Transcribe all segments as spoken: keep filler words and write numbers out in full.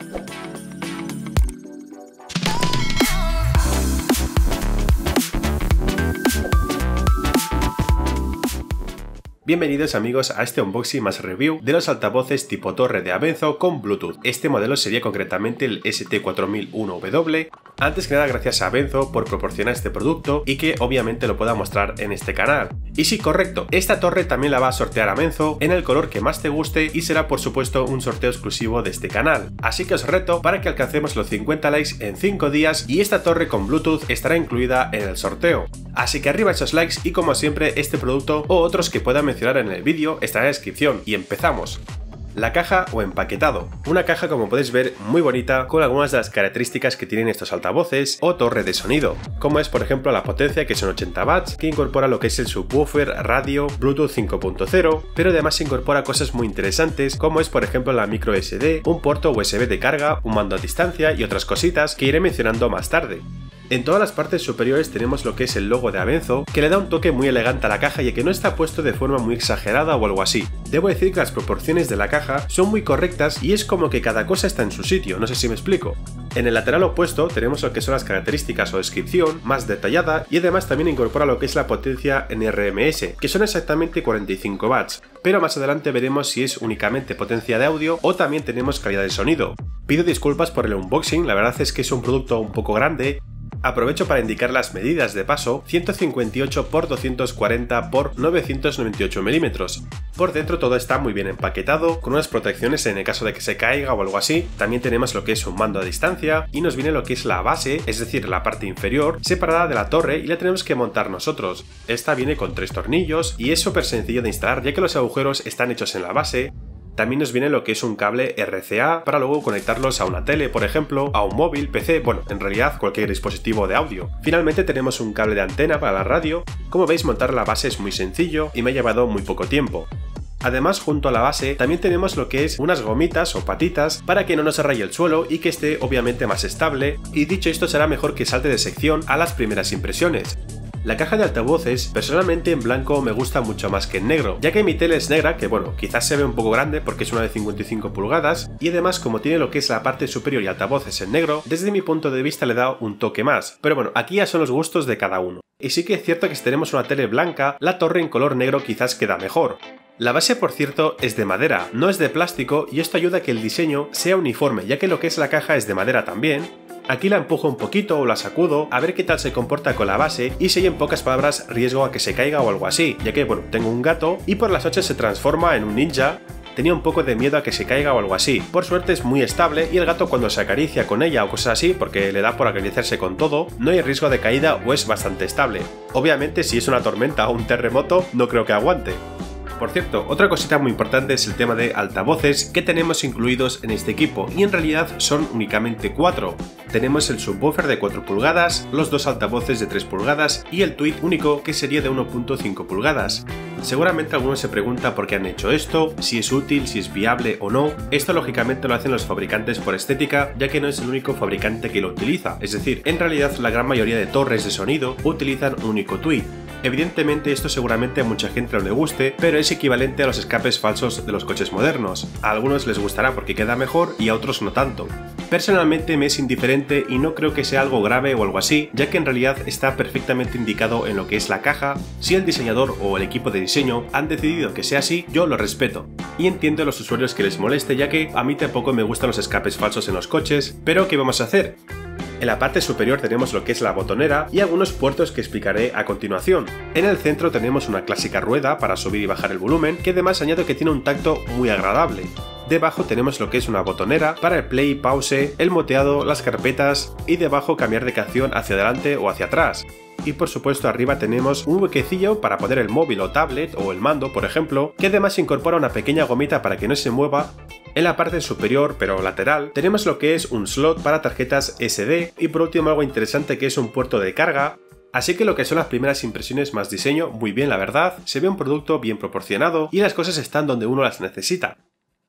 Bienvenidos amigos a este unboxing más review de los altavoces tipo torre de Abenzo con Bluetooth. Este modelo sería concretamente el S T cuatro mil uno W. Antes que nada, gracias a Abenzo por proporcionar este producto y que obviamente lo pueda mostrar en este canal. Y sí, correcto, esta torre también la va a sortear Abenzo en el color que más te guste y será por supuesto un sorteo exclusivo de este canal. Así que os reto para que alcancemos los cincuenta likes en cinco días y esta torre con Bluetooth estará incluida en el sorteo. Así que arriba esos likes y como siempre este producto o otros que pueda mencionar en el vídeo estará en la descripción y empezamos. La caja o empaquetado. Una caja, como podéis ver, muy bonita con algunas de las características que tienen estos altavoces o torre de sonido, como es por ejemplo la potencia, que son ochenta watts, que incorpora lo que es el subwoofer, radio, Bluetooth cinco punto cero, pero además incorpora cosas muy interesantes como es por ejemplo la micro S D, un puerto U S B de carga, un mando a distancia y otras cositas que iré mencionando más tarde. En todas las partes superiores tenemos lo que es el logo de Abenzo, que le da un toque muy elegante a la caja y que no está puesto de forma muy exagerada o algo así. Debo decir que las proporciones de la caja son muy correctas y es como que cada cosa está en su sitio, no sé si me explico. En el lateral opuesto tenemos lo que son las características o descripción más detallada y además también incorpora lo que es la potencia en R M S, que son exactamente cuarenta y cinco watts, pero más adelante veremos si es únicamente potencia de audio o también tenemos calidad de sonido. Pido disculpas por el unboxing, la verdad es que es un producto un poco grande. Aprovecho para indicar las medidas de paso: ciento cincuenta y ocho por doscientos cuarenta por novecientos noventa y ocho milímetros. Por dentro todo está muy bien empaquetado, con unas protecciones en el caso de que se caiga o algo así. También tenemos lo que es un mando a distancia y nos viene lo que es la base, es decir, la parte inferior, separada de la torre y la tenemos que montar nosotros. Esta viene con tres tornillos y es súper sencillo de instalar ya que los agujeros están hechos en la base. También nos viene lo que es un cable R C A para luego conectarlos a una tele, por ejemplo, a un móvil, P C, bueno, en realidad cualquier dispositivo de audio. Finalmente tenemos un cable de antena para la radio. Como veis, montar la base es muy sencillo y me ha llevado muy poco tiempo. Además, junto a la base también tenemos lo que es unas gomitas o patitas para que no nos raye el suelo y que esté obviamente más estable, y dicho esto será mejor que salte de sección a las primeras impresiones. La caja de altavoces, personalmente en blanco me gusta mucho más que en negro, ya que mi tele es negra, que bueno, quizás se ve un poco grande porque es una de cincuenta y cinco pulgadas, y además como tiene lo que es la parte superior y altavoces en negro, desde mi punto de vista le da un toque más, pero bueno, aquí ya son los gustos de cada uno. Y sí que es cierto que si tenemos una tele blanca, la torre en color negro quizás queda mejor. La base, por cierto, es de madera, no es de plástico, y esto ayuda a que el diseño sea uniforme, ya que lo que es la caja es de madera también. Aquí la empujo un poquito o la sacudo a ver qué tal se comporta con la base y si hay, en pocas palabras, riesgo a que se caiga o algo así, ya que bueno, tengo un gato y por las noches se transforma en un ninja. Tenía un poco de miedo a que se caiga o algo así. Por suerte es muy estable y el gato cuando se acaricia con ella o cosas así, porque le da por acariciarse con todo, no hay riesgo de caída o es bastante estable. Obviamente si es una tormenta o un terremoto no creo que aguante. Por cierto, otra cosita muy importante es el tema de altavoces que tenemos incluidos en este equipo, y en realidad son únicamente cuatro. Tenemos el subwoofer de cuatro pulgadas, los dos altavoces de tres pulgadas y el tweet único que sería de uno punto cinco pulgadas. Seguramente alguno se pregunta por qué han hecho esto, si es útil, si es viable o no. Esto lógicamente lo hacen los fabricantes por estética, ya que no es el único fabricante que lo utiliza, es decir, en realidad la gran mayoría de torres de sonido utilizan un único tweet. Evidentemente esto seguramente a mucha gente no le guste, pero es equivalente a los escapes falsos de los coches modernos. A algunos les gustará porque queda mejor y a otros no tanto. Personalmente me es indiferente y no creo que sea algo grave o algo así, ya que en realidad está perfectamente indicado en lo que es la caja. Si el diseñador o el equipo de diseño han decidido que sea así, yo lo respeto. Y entiendo a los usuarios que les moleste, ya que a mí tampoco me gustan los escapes falsos en los coches, pero ¿qué vamos a hacer? En la parte superior tenemos lo que es la botonera y algunos puertos que explicaré a continuación. En el centro tenemos una clásica rueda para subir y bajar el volumen, que además añado que tiene un tacto muy agradable. Debajo tenemos lo que es una botonera para el play, pause, el moteado, las carpetas y debajo cambiar de canción hacia adelante o hacia atrás. Y por supuesto arriba tenemos un huequecillo para poner el móvil o tablet o el mando, por ejemplo, que además incorpora una pequeña gomita para que no se mueva. En la parte superior, pero lateral, tenemos lo que es un slot para tarjetas ese de y por último algo interesante que es un puerto de carga. Así que lo que son las primeras impresiones más diseño, muy bien la verdad, se ve un producto bien proporcionado y las cosas están donde uno las necesita.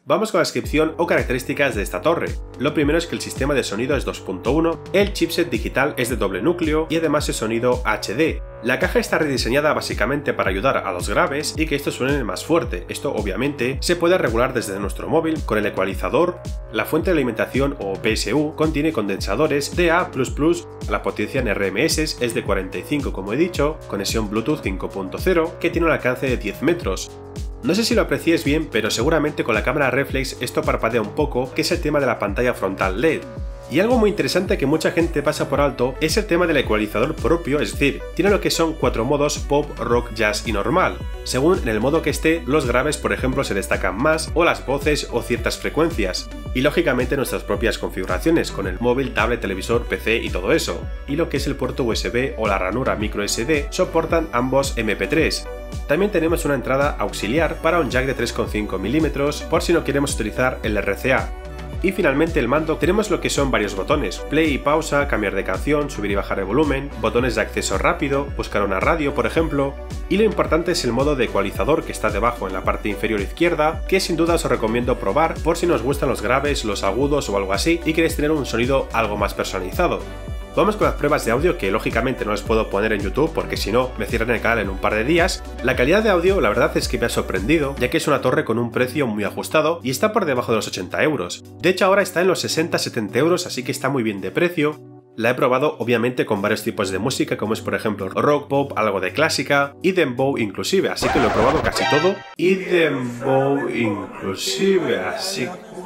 Vamos con la descripción o características de esta torre. Lo primero es que el sistema de sonido es dos punto uno, el chipset digital es de doble núcleo y además es sonido H D. La caja está rediseñada básicamente para ayudar a los graves y que estos suenen más fuerte. Esto obviamente se puede regular desde nuestro móvil con el ecualizador. La fuente de alimentación o P S U contiene condensadores D A plus plus, la potencia en R M S es de cuarenta y cinco como he dicho, conexión Bluetooth cinco punto cero que tiene un alcance de diez metros. No sé si lo apreciéis bien, pero seguramente con la cámara reflex esto parpadea un poco, que es el tema de la pantalla frontal L E D. Y algo muy interesante que mucha gente pasa por alto es el tema del ecualizador propio, es decir, tiene lo que son cuatro modos pop, rock, jazz y normal. Según en el modo que esté, los graves por ejemplo se destacan más, o las voces o ciertas frecuencias. Y lógicamente nuestras propias configuraciones, con el móvil, tablet, televisor, P C y todo eso. Y lo que es el puerto U S B o la ranura micro S D soportan ambos M P tres. También tenemos una entrada auxiliar para un jack de tres coma cinco milímetros por si no queremos utilizar el R C A. Y finalmente el mando tenemos lo que son varios botones, play y pausa, cambiar de canción, subir y bajar el volumen, botones de acceso rápido, buscar una radio por ejemplo, y lo importante es el modo de ecualizador que está debajo en la parte inferior izquierda, que sin duda os recomiendo probar por si nos gustan los graves, los agudos o algo así y queréis tener un sonido algo más personalizado. Vamos con las pruebas de audio que lógicamente no las puedo poner en YouTube porque si no me cierran el canal en un par de días. La calidad de audio la verdad es que me ha sorprendido ya que es una torre con un precio muy ajustado y está por debajo de los ochenta euros. De hecho ahora está en los sesenta a setenta euros, así que está muy bien de precio. La he probado obviamente con varios tipos de música como es por ejemplo rock, pop, algo de clásica y dembow inclusive, así que lo he probado casi todo. Y dembow inclusive, así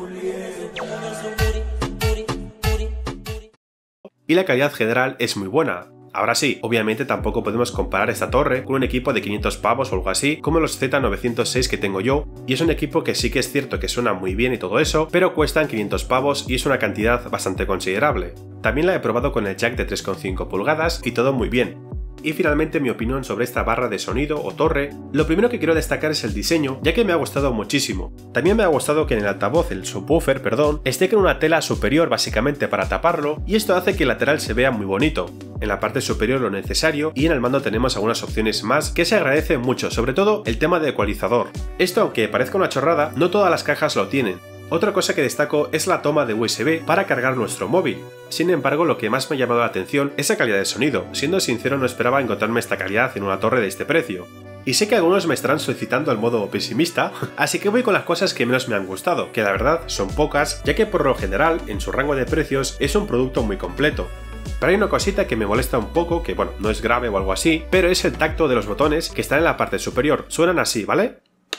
y la calidad general es muy buena. Ahora sí, obviamente tampoco podemos comparar esta torre con un equipo de quinientos pavos o algo así, como los Z novecientos seis que tengo yo, y es un equipo que sí que es cierto que suena muy bien y todo eso, pero cuestan quinientos pavos y es una cantidad bastante considerable. También la he probado con el jack de tres coma cinco pulgadas y todo muy bien. Y finalmente mi opinión sobre esta barra de sonido o torre, lo primero que quiero destacar es el diseño, ya que me ha gustado muchísimo. También me ha gustado que en el altavoz, el subwoofer, perdón, esté con una tela superior básicamente para taparlo, y esto hace que el lateral se vea muy bonito. En la parte superior lo necesario y en el mando tenemos algunas opciones más que se agradecen mucho, sobre todo el tema de ecualizador. Esto aunque parezca una chorrada, no todas las cajas lo tienen. Otra cosa que destaco es la toma de U S B para cargar nuestro móvil. Sin embargo, lo que más me ha llamado la atención es la calidad de sonido. Siendo sincero, no esperaba encontrarme esta calidad en una torre de este precio. Y sé que algunos me estarán solicitando el modo pesimista, así que voy con las cosas que menos me han gustado, que la verdad son pocas, ya que por lo general, en su rango de precios, es un producto muy completo. Pero hay una cosita que me molesta un poco, que bueno, no es grave o algo así, pero es el tacto de los botones que están en la parte superior. Suenan así, ¿vale?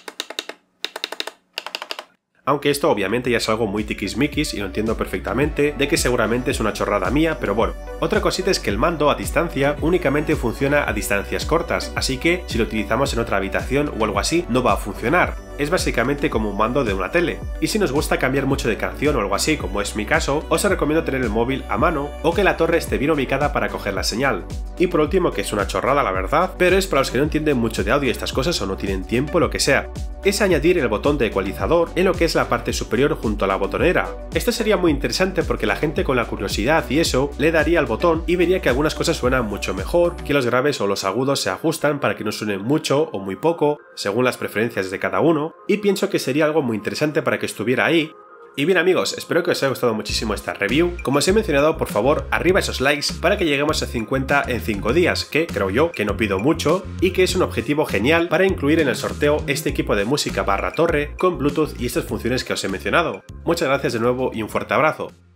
Aunque esto obviamente ya es algo muy tiquismiquis y lo entiendo perfectamente, de que seguramente es una chorrada mía, pero bueno. Otra cosita es que el mando a distancia únicamente funciona a distancias cortas, así que si lo utilizamos en otra habitación o algo así no va a funcionar. Es básicamente como un mando de una tele. Y si nos gusta cambiar mucho de canción o algo así, como es mi caso, os recomiendo tener el móvil a mano o que la torre esté bien ubicada para coger la señal. Y por último, que es una chorrada la verdad, pero es para los que no entienden mucho de audio y estas cosas o no tienen tiempo, lo que sea, es añadir el botón de ecualizador en lo que es la parte superior junto a la botonera. Esto sería muy interesante porque la gente con la curiosidad y eso le daría al botón y vería que algunas cosas suenan mucho mejor, que los graves o los agudos se ajustan para que no suenen mucho o muy poco, según las preferencias de cada uno, y pienso que sería algo muy interesante para que estuviera ahí. Y bien amigos, espero que os haya gustado muchísimo esta review. Como os he mencionado, por favor, arriba esos likes para que lleguemos a cincuenta en cinco días, que creo yo que no pido mucho y que es un objetivo genial para incluir en el sorteo este equipo de música barra torre con Bluetooth y estas funciones que os he mencionado. Muchas gracias de nuevo y un fuerte abrazo.